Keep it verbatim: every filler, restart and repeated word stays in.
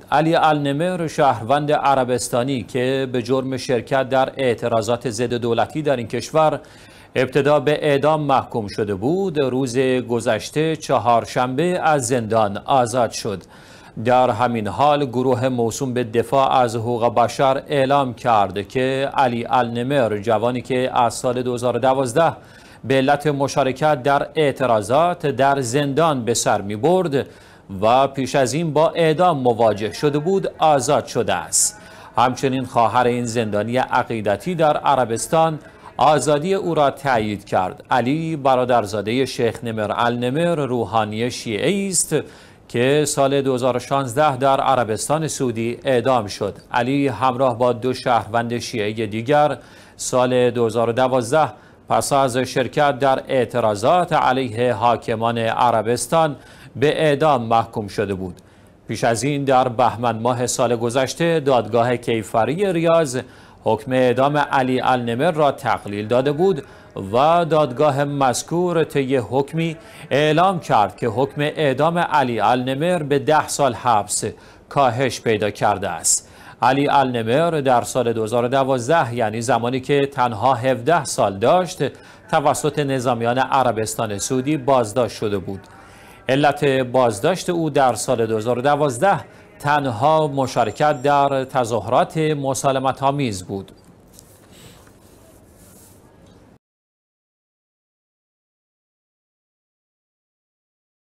علی النمر، شهروند عربستانی که به جرم شرکت در اعتراضات ضد دولتی در این کشور ابتدا به اعدام محکوم شده بود، روز گذشته چهارشنبه از زندان آزاد شد. در همین حال گروه موسوم به دفاع از حقوق بشر اعلام کرد که علی النمر، جوانی که از سال دو هزار و دوازده به علت مشارکت در اعتراضات در زندان به سر می برد و پیش از این با اعدام مواجه شده بود، آزاد شده است. همچنین خواهر این زندانی عقیدتی در عربستان آزادی او را تایید کرد. علی برادرزاده شیخ نمر النمر، روحانی شیعی است که سال دو هزار و شانزده در عربستان سعودی اعدام شد. علی همراه با دو شهروند شیعی دیگر سال دو هزار و دوازده پس از شرکت در اعتراضات علیه حاکمان عربستان به اعدام محکوم شده بود. پیش از این در بهمن ماه سال گذشته دادگاه کیفری ریاض حکم اعدام علی النمر را تقلیل داده بود و دادگاه مذکور طی حکمی اعلام کرد که حکم اعدام علی النمر به ده سال حبس کاهش پیدا کرده است. علی النمر در سال دو هزار و دوازده، یعنی زمانی که تنها هفده سال داشت، توسط نظامیان عربستان سعودی بازداشت شده بود. علت بازداشت او در سال دو هزار و دوازده تنها مشارکت در تظاهرات مسالمت‌آمیز بود.